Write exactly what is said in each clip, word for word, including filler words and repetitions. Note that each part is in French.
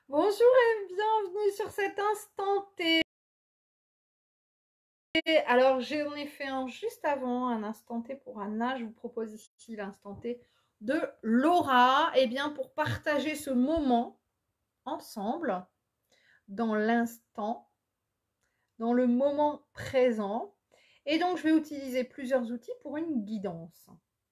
Bonjour et bienvenue sur cet instant T. Alors, j'en ai fait un juste avant, un instant T pour Anna. Je vous propose ici l'instant T de Laura. Et bien, pour partager ce moment ensemble, dans l'instant, dans le moment présent. Et donc, je vais utiliser plusieurs outils pour une guidance.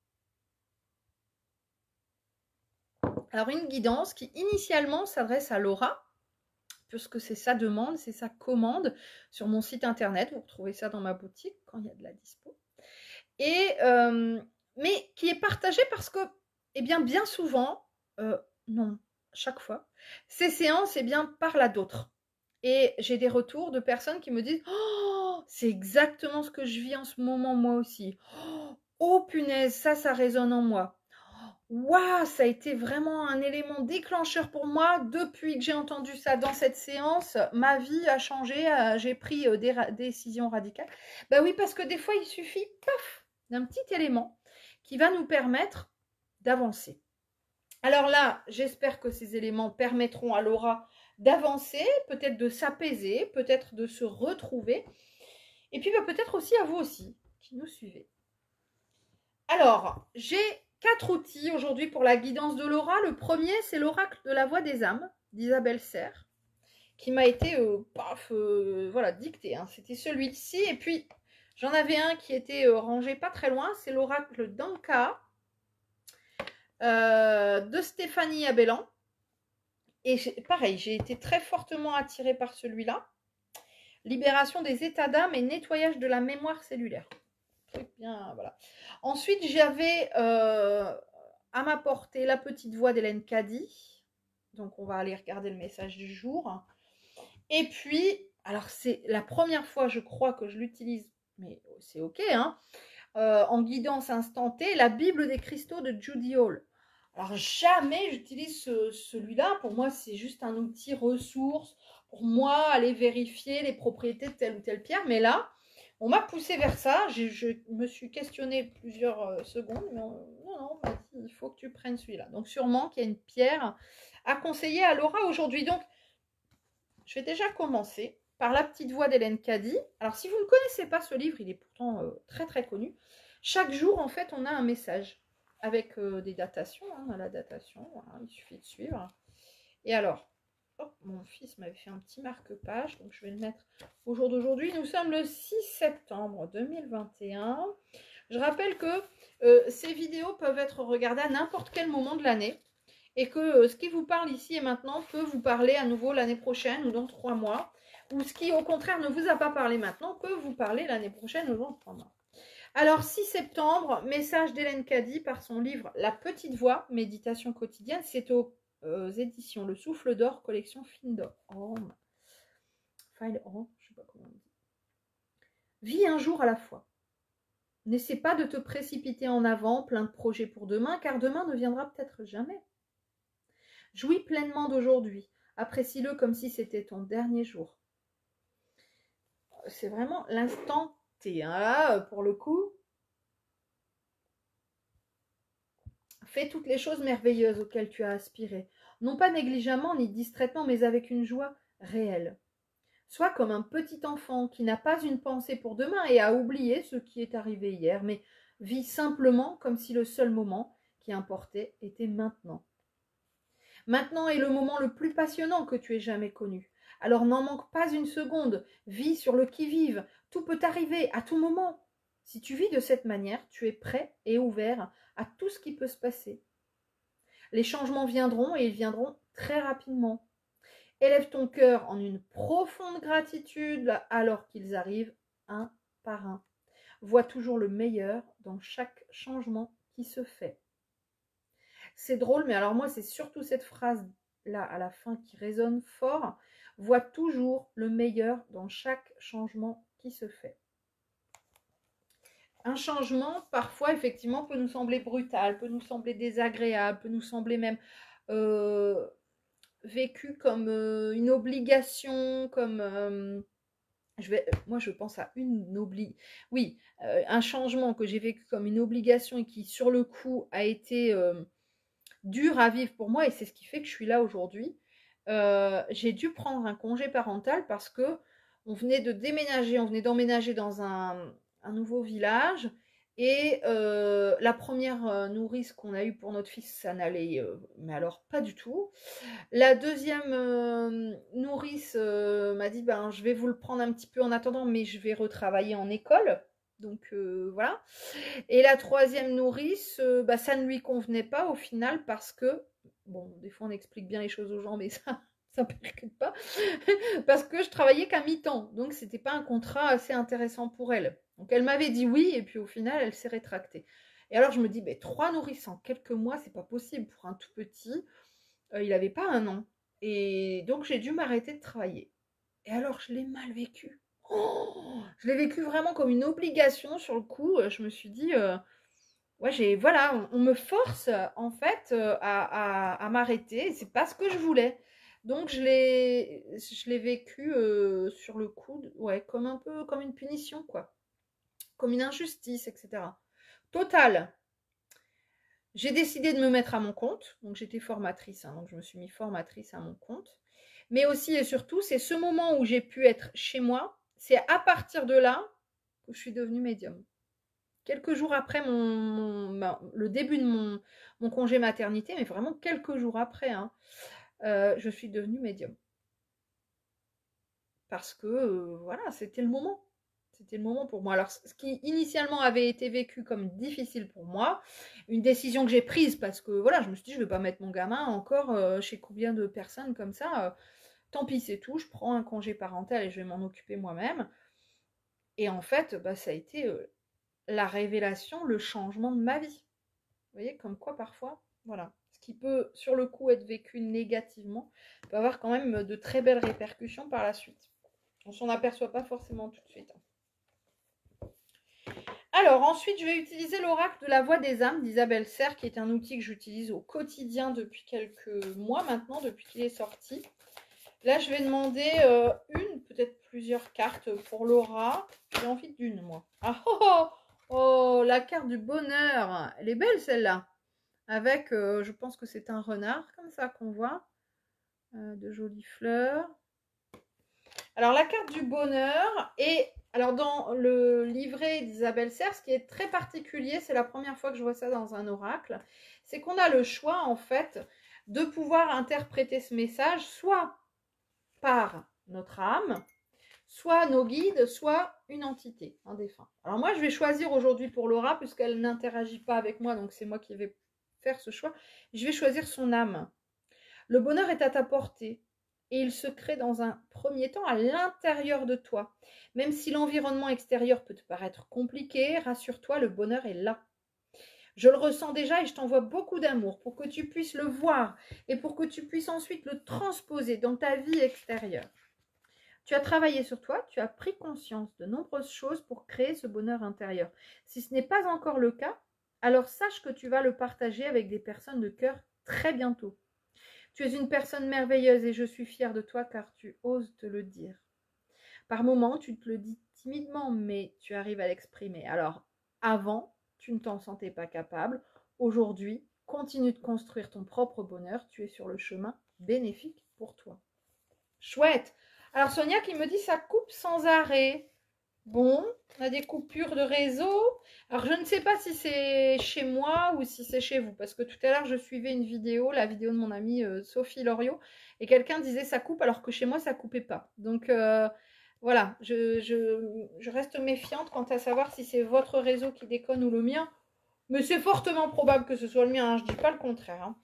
Alors, une guidance qui initialement s'adresse à Laura, puisque c'est sa demande, c'est sa commande sur mon site internet. Vous retrouvez ça dans ma boutique quand il y a de la dispo. Et, euh, mais qui est partagée parce que, eh bien, bien souvent, euh, non, chaque fois, ces séances, eh bien, parlent à d'autres. Et j'ai des retours de personnes qui me disent « Oh, c'est exactement ce que je vis en ce moment, moi aussi. Oh, punaise, ça, ça résonne en moi. » Waouh, ça a été vraiment un élément déclencheur pour moi depuis que j'ai entendu ça dans cette séance. Ma vie a changé, j'ai pris des ra- décisions radicales. Bah oui, parce que des fois, il suffit, paf, d'un petit élément qui va nous permettre d'avancer. Alors là, j'espère que ces éléments permettront à Laura d'avancer, peut-être de s'apaiser, peut-être de se retrouver, et puis bah, peut-être aussi à vous aussi qui nous suivez. Alors, j'ai quatre outils aujourd'hui pour la guidance de Laura. Le premier, c'est l'oracle de la voix des âmes d'Isabelle Serre, qui m'a été euh, paf, euh, voilà, dicté. Hein. C'était celui-ci. Et puis, j'en avais un qui était euh, rangé pas très loin. C'est l'oracle d'Anka euh, de Stéphanie Abellan. Et pareil, j'ai été très fortement attirée par celui-là. Libération des états d'âme et nettoyage de la mémoire cellulaire. Truc bien, voilà. Ensuite, j'avais euh, à ma portée la petite voix d'Hélène Caddy. Donc, on va aller regarder le message du jour. Et puis, alors c'est la première fois, je crois, que je l'utilise, mais c'est ok, hein, euh, en guidance instantée, la Bible des cristaux de Judy Hall. Alors, jamais j'utilise ce, celui-là. Pour moi, c'est juste un outil ressource. Pour moi, aller vérifier les propriétés de telle ou telle pierre. Mais là, on m'a poussé vers ça. Je, je me suis questionnée plusieurs euh, secondes. Mais on, non, non, on m'a dit, il faut que tu prennes celui-là. Donc, sûrement qu'il y a une pierre à conseiller à Laura aujourd'hui. Donc, je vais déjà commencer par La petite voix d'Hélène Caddy. Alors, si vous ne connaissez pas ce livre, il est pourtant euh, très très connu. Chaque jour, en fait, on a un message avec euh, des datations. Hein, on a la datation, voilà, il suffit de suivre. Et alors, oh, mon fils m'avait fait un petit marque-page, donc je vais le mettre au jour d'aujourd'hui. Nous sommes le six septembre deux mille vingt et un. Je rappelle que euh, ces vidéos peuvent être regardées à n'importe quel moment de l'année. Et que euh, ce qui vous parle ici et maintenant peut vous parler à nouveau l'année prochaine ou dans trois mois. Ou ce qui, au contraire, ne vous a pas parlé maintenant peut vous parler l'année prochaine ou dans trois mois. Alors, six septembre, message d'Hélène Caddy par son livre La petite voix, méditation quotidienne. C'est aux euh, éditions Le Souffle d'Or, collection Findor. Oh, File oh, je sais pas comment on dit. Vis un jour à la fois. N'essaie pas de te précipiter en avant, plein de projets pour demain, car demain ne viendra peut-être jamais. Jouis pleinement d'aujourd'hui. Apprécie-le comme si c'était ton dernier jour. C'est vraiment l'instant T. Hein. Là, pour le coup, fais toutes les choses merveilleuses auxquelles tu as aspiré. Non pas négligemment ni distraitement, mais avec une joie réelle. Sois comme un petit enfant qui n'a pas une pensée pour demain et a oublié ce qui est arrivé hier, mais vis simplement comme si le seul moment qui importait était maintenant. Maintenant est le moment le plus passionnant que tu aies jamais connu. Alors n'en manque pas une seconde, vis sur le qui-vive, tout peut arriver à tout moment. Si tu vis de cette manière, tu es prêt et ouvert à tout ce qui peut se passer. Les changements viendront et ils viendront très rapidement. Élève ton cœur en une profonde gratitude alors qu'ils arrivent un par un. Vois toujours le meilleur dans chaque changement qui se fait. C'est drôle, mais alors moi, c'est surtout cette phrase-là à la fin qui résonne fort. Vois toujours le meilleur dans chaque changement qui se fait. Un changement, parfois, effectivement, peut nous sembler brutal, peut nous sembler désagréable, peut nous sembler même euh, vécu comme euh, une obligation, comme... Euh, je vais, moi, je pense à une obligation. Oui, euh, un changement que j'ai vécu comme une obligation et qui, sur le coup, a été... Euh, dur à vivre pour moi et c'est ce qui fait que je suis là aujourd'hui. euh, j'ai dû prendre un congé parental parce que on venait de déménager, on venait d'emménager dans un, un nouveau village. Et euh, la première euh, nourrice qu'on a eue pour notre fils, ça n'allait, euh, mais alors pas du tout. La deuxième euh, nourrice euh, m'a dit, ben, je vais vous le prendre un petit peu en attendant, mais je vais retravailler en école. Donc euh, voilà. Et la troisième nourrice, euh, bah, ça ne lui convenait pas au final parce que, bon, des fois on explique bien les choses aux gens, mais ça, ça ne percute pas, parce que je travaillais qu'à mi-temps. Donc c'était pas un contrat assez intéressant pour elle. Donc elle m'avait dit oui, et puis au final, elle s'est rétractée. Et alors je me dis, bah, trois nourrices en quelques mois, c'est pas possible pour un tout petit. Euh, il n'avait pas un an. Et donc j'ai dû m'arrêter de travailler. Et alors je l'ai mal vécu. Oh, je l'ai vécu vraiment comme une obligation sur le coup. Je me suis dit, euh, ouais, j'ai, voilà, on, on me force en fait euh, à, à, à m'arrêter. C'est pas ce que je voulais. Donc je l'ai, je l'ai vécu euh, sur le coup, ouais, comme un peu comme une punition, quoi, comme une injustice, et cetera. Total. J'ai décidé de me mettre à mon compte. Donc j'étais formatrice, hein, donc je me suis mis formatrice à mon compte. Mais aussi et surtout, c'est ce moment où j'ai pu être chez moi. C'est à partir de là que je suis devenue médium. Quelques jours après mon, mon, le début de mon, mon congé maternité, mais vraiment quelques jours après, hein, euh, je suis devenue médium. Parce que, euh, voilà, c'était le moment. C'était le moment pour moi. Alors, ce qui initialement avait été vécu comme difficile pour moi, une décision que j'ai prise parce que, voilà, je me suis dit, je ne vais pas mettre mon gamin encore euh, chez combien de personnes comme ça. Euh, tant pis, c'est tout. Je prends un congé parental et je vais m'en occuper moi-même. Et en fait, bah, ça a été euh, la révélation, le changement de ma vie. Vous voyez, comme quoi parfois, voilà, ce qui peut sur le coup être vécu négativement peut avoir quand même de très belles répercussions par la suite. On s'en aperçoit pas forcément tout de suite. Alors ensuite, je vais utiliser l'oracle de la voix des âmes d'Isabelle Serre, qui est un outil que j'utilise au quotidien depuis quelques mois maintenant, depuis qu'il est sorti. Là, je vais demander euh, une, peut-être plusieurs cartes pour Laura. J'ai envie d'une, moi. Ah oh, oh, oh, la carte du bonheur. Elle est belle, celle-là. Avec, euh, je pense que c'est un renard, comme ça, qu'on voit. Euh, de jolies fleurs. Alors, la carte du bonheur. Et, alors, dans le livret d'Isabelle Serre, ce qui est très particulier, c'est la première fois que je vois ça dans un oracle, c'est qu'on a le choix, en fait, de pouvoir interpréter ce message, soit par notre âme, soit nos guides, soit une entité, un défunt. Alors moi, je vais choisir aujourd'hui pour Laura, puisqu'elle n'interagit pas avec moi, donc c'est moi qui vais faire ce choix. Je vais choisir son âme. Le bonheur est à ta portée, et il se crée dans un premier temps à l'intérieur de toi. Même si l'environnement extérieur peut te paraître compliqué, rassure-toi, le bonheur est là. Je le ressens déjà et je t'envoie beaucoup d'amour pour que tu puisses le voir et pour que tu puisses ensuite le transposer dans ta vie extérieure. Tu as travaillé sur toi, tu as pris conscience de nombreuses choses pour créer ce bonheur intérieur. Si ce n'est pas encore le cas, alors sache que tu vas le partager avec des personnes de cœur très bientôt. Tu es une personne merveilleuse et je suis fière de toi car tu oses te le dire. Par moments, tu te le dis timidement, mais tu arrives à l'exprimer. Alors, avant, tu ne t'en sentais pas capable. Aujourd'hui, continue de construire ton propre bonheur. Tu es sur le chemin bénéfique pour toi. Chouette. Alors, Sonia qui me dit ça coupe sans arrêt. Bon, on a des coupures de réseau. Alors, je ne sais pas si c'est chez moi ou si c'est chez vous. Parce que tout à l'heure, je suivais une vidéo, la vidéo de mon amie euh, Sophie Loriot. Et quelqu'un disait ça coupe alors que chez moi, ça coupait pas. Donc, euh, voilà, je, je, je reste méfiante quant à savoir si c'est votre réseau qui déconne ou le mien. Mais c'est fortement probable que ce soit le mien, hein, je ne dis pas le contraire. Hein.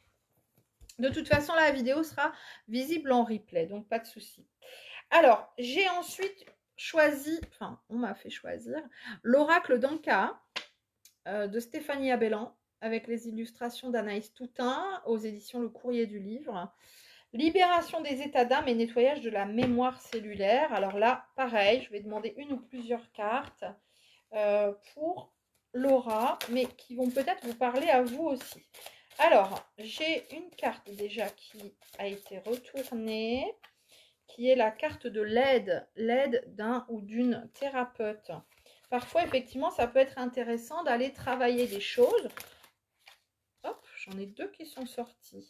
De toute façon, la vidéo sera visible en replay, donc pas de souci. Alors, j'ai ensuite choisi, enfin, on m'a fait choisir, l'oracle d'Anka euh, de Stéphanie Abellan, avec les illustrations d'Anaïs Toutain, aux éditions Le Courrier du Livre. Libération des états d'âme et nettoyage de la mémoire cellulaire. Alors là, pareil, je vais demander une ou plusieurs cartes euh, pour Laura, mais qui vont peut-être vous parler à vous aussi. Alors, j'ai une carte déjà qui a été retournée, qui est la carte de l'aide, l'aide d'un ou d'une thérapeute. Parfois, effectivement, ça peut être intéressant d'aller travailler des choses. Hop, j'en ai deux qui sont sortis.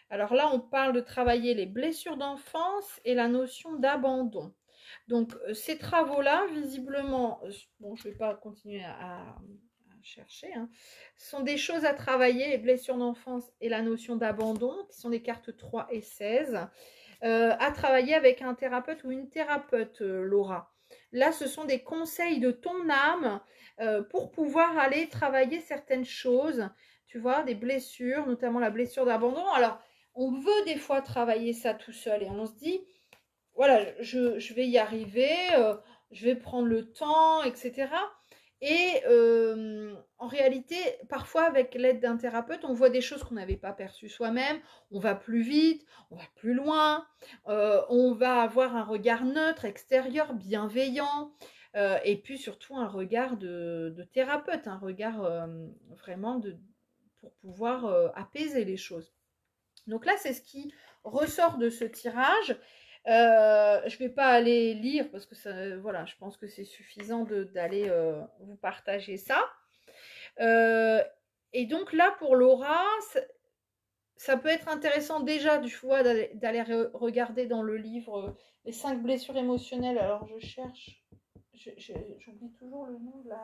Alors là, on parle de travailler les blessures d'enfance et la notion d'abandon. Donc, ces travaux-là, visiblement, bon, je ne vais pas continuer à, à chercher, hein, sont des choses à travailler, les blessures d'enfance et la notion d'abandon, qui sont des cartes trois et seize, euh, à travailler avec un thérapeute ou une thérapeute, euh, Laura. Là, ce sont des conseils de ton âme euh, pour pouvoir aller travailler certaines choses, tu vois, des blessures, notamment la blessure d'abandon. Alors, on veut des fois travailler ça tout seul et on se dit, voilà, je, je vais y arriver, euh, je vais prendre le temps, et cetera. Et euh, en réalité, parfois avec l'aide d'un thérapeute, on voit des choses qu'on n'avait pas perçues soi-même, on va plus vite, on va plus loin, euh, on va avoir un regard neutre, extérieur, bienveillant, euh, et puis surtout un regard de, de thérapeute, un regard euh, vraiment de, pour pouvoir euh, apaiser les choses. Donc là, c'est ce qui ressort de ce tirage. Euh, je ne vais pas aller lire parce que ça, voilà, je pense que c'est suffisant d'aller euh, vous partager ça. Euh, et donc là, pour Laura, ça, ça peut être intéressant déjà du choix d'aller re regarder dans le livre euh, les cinq blessures émotionnelles. Alors je cherche, j'oublie toujours le nom de la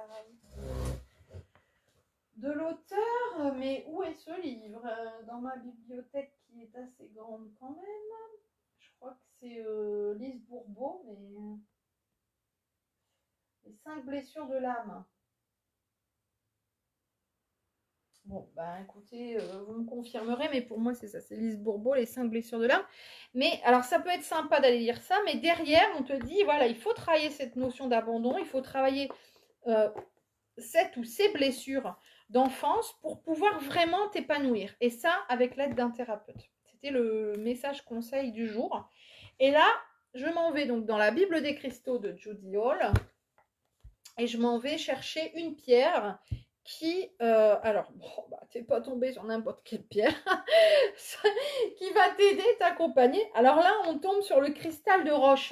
de l'auteur, mais où est ce livre? Dans ma bibliothèque qui est assez grande quand même. Je crois que c'est euh, Lise Bourbeau, mais les cinq blessures de l'âme. Bon, bah écoutez, euh, vous me confirmerez, mais pour moi c'est ça, c'est Lise Bourbeau, les cinq blessures de l'âme. Mais alors ça peut être sympa d'aller lire ça, mais derrière on te dit, voilà, il faut travailler cette notion d'abandon, il faut travailler euh, cette ou ces blessures d'enfance pour pouvoir vraiment t'épanouir. Et ça, avec l'aide d'un thérapeute. C'était le message conseil du jour. Et là, je m'en vais donc dans la Bible des cristaux de Judy Hall et je m'en vais chercher une pierre qui, euh, alors, bon, bah, t'es pas tombé sur n'importe quelle pierre, qui va t'aider, t'accompagner. Alors là, on tombe sur le cristal de roche.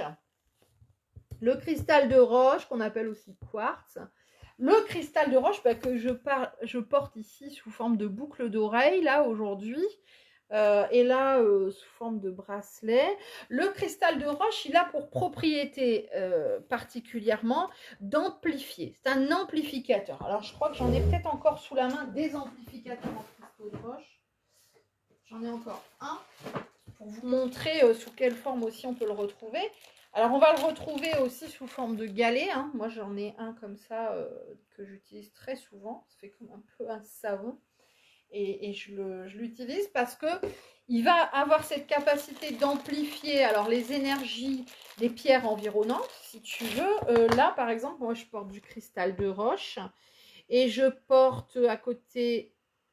Le cristal de roche, qu'on appelle aussi quartz. Le cristal de roche bah, que je, par... je porte ici sous forme de boucle d'oreille, là, aujourd'hui. Euh, et là, euh, sous forme de bracelet. Le cristal de roche, il a pour propriété euh, particulièrement d'amplifier. C'est un amplificateur. Alors, je crois que j'en ai peut-être encore sous la main des amplificateurs en cristaux de roche. J'en ai encore un pour vous montrer euh, sous quelle forme aussi on peut le retrouver. Alors, on va le retrouver aussi sous forme de galet. Hein. Moi, j'en ai un comme ça euh, que j'utilise très souvent. Ça fait comme un peu un savon. Et, et je l'utilise parce que il va avoir cette capacité d'amplifier alors les énergies des pierres environnantes, si tu veux. Euh, là, par exemple, moi, je porte du cristal de roche et je porte à côté,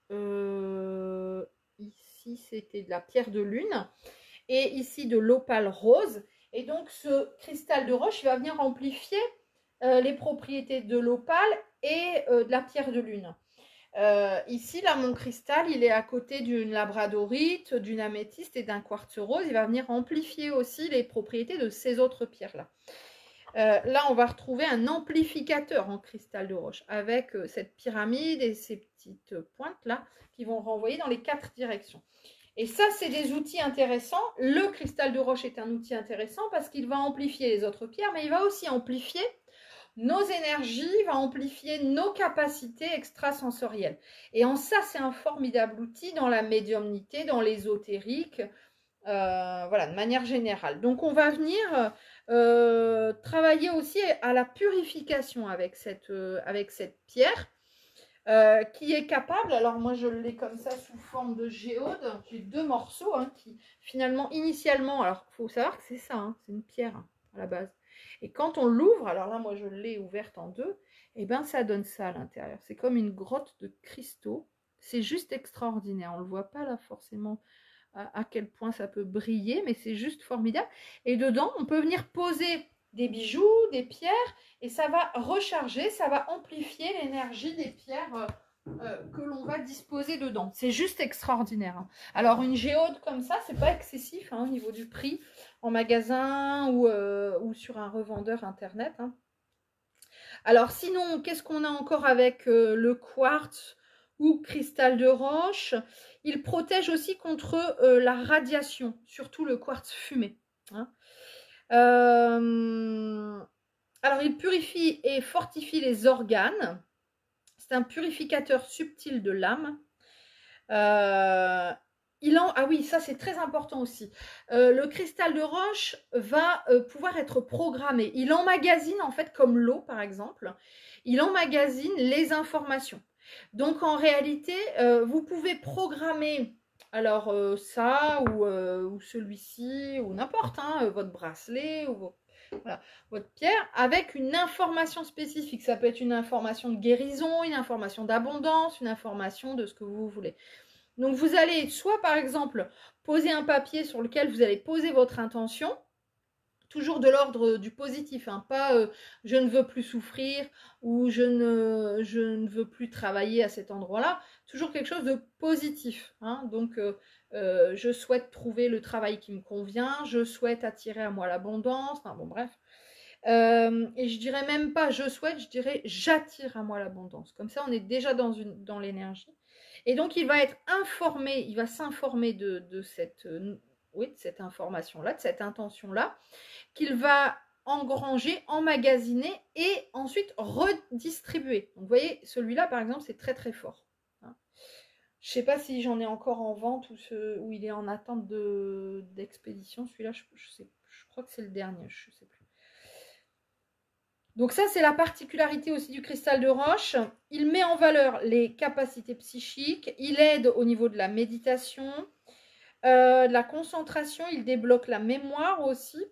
euh, ici, c'était de la pierre de lune et ici de l'opale rose. Et donc, ce cristal de roche, il va venir amplifier euh, les propriétés de l'opale et euh, de la pierre de lune. Euh, ici, là, mon cristal, il est à côté d'une labradorite, d'une améthyste et d'un quartz rose. Il va venir amplifier aussi les propriétés de ces autres pierres-là. Euh, là, on va retrouver un amplificateur en cristal de roche avec euh, cette pyramide et ces petites pointes-là qui vont renvoyer dans les quatre directions. Et ça, c'est des outils intéressants. Le cristal de roche est un outil intéressant parce qu'il va amplifier les autres pierres, mais il va aussi amplifier nos énergies, va amplifier nos capacités extrasensorielles. Et en ça, c'est un formidable outil dans la médiumnité, dans l'ésotérique, euh, voilà, de manière générale. Donc, on va venir euh, travailler aussi à la purification avec cette, euh, avec cette pierre. Euh, qui est capable, alors moi je l'ai comme ça sous forme de géode, j'ai deux morceaux hein, qui finalement initialement, alors il faut savoir que c'est ça, hein, c'est une pierre hein, à la base. Et quand on l'ouvre, alors là moi je l'ai ouverte en deux, et bien ça donne ça à l'intérieur. C'est comme une grotte de cristaux, c'est juste extraordinaire, on ne le voit pas là forcément à, à quel point ça peut briller, mais c'est juste formidable. Et dedans on peut venir poser des bijoux, des pierres, et ça va recharger, ça va amplifier l'énergie des pierres euh, euh, que l'on va disposer dedans. C'est juste extraordinaire. Hein. Alors une géode comme ça, c'est pas excessif hein, au niveau du prix en magasin ou, euh, ou sur un revendeur internet. Hein. Alors sinon, qu'est-ce qu'on a encore avec euh, le quartz ou cristal de roche. Il protège aussi contre euh, la radiation, surtout le quartz fumé. Hein. Euh, alors, il purifie et fortifie les organes. C'est un purificateur subtil de l'âme. Euh, il en... Ah oui, ça c'est très important aussi. Euh, le cristal de roche va euh, pouvoir être programmé. Il emmagasine, en fait, comme l'eau par exemple, il emmagasine les informations. Donc en réalité, euh, vous pouvez programmer alors euh, ça ou, euh, ou celui-ci ou n'importe, hein, votre bracelet ou vos... Voilà, votre pierre avec une information spécifique. Ça peut être une information de guérison, une information d'abondance, une information de ce que vous voulez. Donc vous allez soit par exemple poser un papier sur lequel vous allez poser votre intention, toujours de l'ordre du positif, hein, pas euh, je ne veux plus souffrir ou je ne, je ne veux plus travailler à cet endroit-là, toujours quelque chose de positif. Hein, donc euh, euh, je souhaite trouver le travail qui me convient, je souhaite attirer à moi l'abondance, enfin bon bref. Euh, et je dirais même pas je souhaite, je dirais j'attire à moi l'abondance. Comme ça on est déjà dans, une, dans l'énergie. Et donc il va être informé, il va s'informer de, de cette, euh, oui, de cette information-là, de cette intention-là, qu'il va engranger, emmagasiner et ensuite redistribuer. Donc vous voyez, celui-là par exemple, c'est très très fort. Hein. Je ne sais pas si j'en ai encore en vente ou ce, où il est en attente de, d'expédition. Celui-là, je, je, sais, je crois que c'est le dernier, je ne sais plus. Donc ça, c'est la particularité aussi du cristal de roche. Il met en valeur les capacités psychiques. Il aide au niveau de la méditation, euh, de la concentration. Il débloque la mémoire aussi.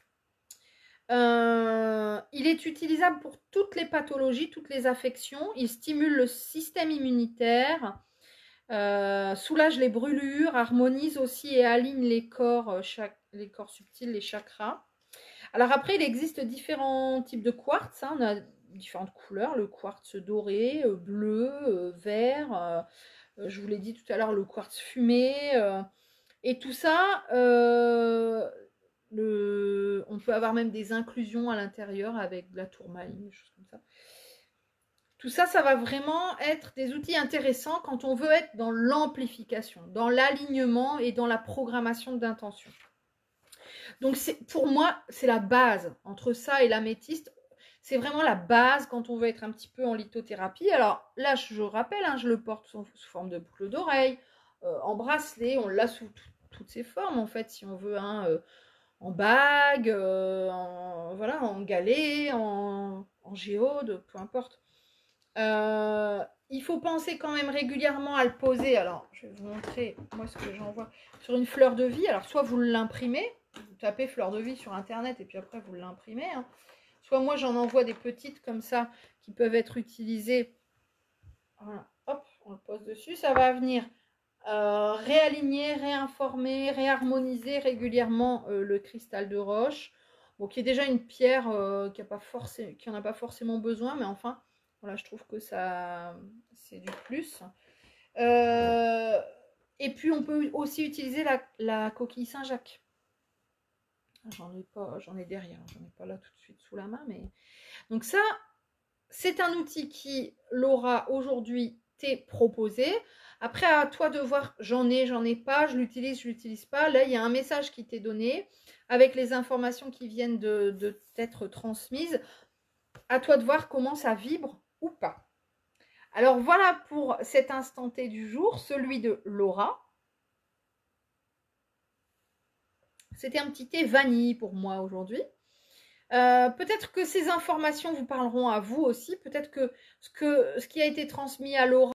Euh, il est utilisable pour toutes les pathologies, toutes les affections. Il stimule le système immunitaire, euh, soulage les brûlures, harmonise aussi et aligne les corps, chaque, les corps subtils, les chakras. Alors après, il existe différents types de quartz. Hein. On a différentes couleurs, le quartz doré, euh, bleu, euh, vert. Euh, je vous l'ai dit tout à l'heure, le quartz fumé. Euh, et tout ça, euh, le... on peut avoir même des inclusions à l'intérieur avec de la tourmaline, des choses comme ça. Tout ça, ça va vraiment être des outils intéressants quand on veut être dans l'amplification, dans l'alignement et dans la programmation d'intention. Donc, pour moi, c'est la base. Entre ça et l'améthyste, c'est vraiment la base quand on veut être un petit peu en lithothérapie. Alors là, je rappelle, hein, je le porte sous, sous forme de boucle d'oreille, euh, en bracelet, on l'a sous toutes ses formes, en fait, si on veut, hein, euh, en bague, euh, en, voilà, en galet, en, en géode, peu importe. Euh, il faut penser quand même régulièrement à le poser. Alors, je vais vous montrer, moi, ce que j'envoie sur une fleur de vie. Alors, soit vous l'imprimez, vous tapez fleur de vie sur internet et puis après vous l'imprimez. Hein. Soit moi j'en envoie des petites comme ça qui peuvent être utilisées. Voilà, hop, on le pose dessus. Ça va venir euh, réaligner, réinformer, réharmoniser régulièrement euh, le cristal de roche. Bon, qui est déjà une pierre euh, qui n'en a pas forcément besoin, mais enfin, voilà, je trouve que ça c'est du plus. Euh, et puis on peut aussi utiliser la, la coquille Saint-Jacques. J'en ai pas, j'en ai derrière, j'en ai pas là tout de suite sous la main, mais donc ça, c'est un outil qui, Laura, aujourd'hui t'est proposé. Après, à toi de voir, j'en ai, j'en ai pas, je l'utilise, je l'utilise pas. Là, il y a un message qui t'est donné avec les informations qui viennent de, de t'être transmises. À toi de voir comment ça vibre ou pas. Alors voilà pour cet instant T du jour, celui de Laura. C'était un petit thé vanille pour moi aujourd'hui. Euh, peut-être que ces informations vous parleront à vous aussi. Peut-être que ce, que ce qui a été transmis à Laura